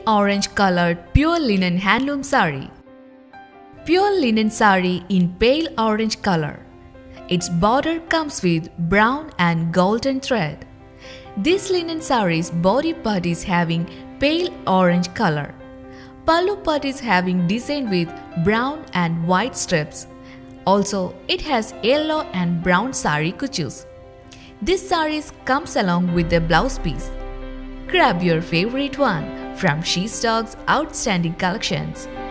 orange colored pure linen handloom saree. Pure linen saree in pale orange color. Its border comes with brown and golden thread. This linen saree's body part is having pale orange color. Pallu part is having design with brown and white strips. Also, it has yellow and brown Saree Kuchus. This saree comes along with the blouse piece. Grab your favorite one from Shestocks' outstanding collections.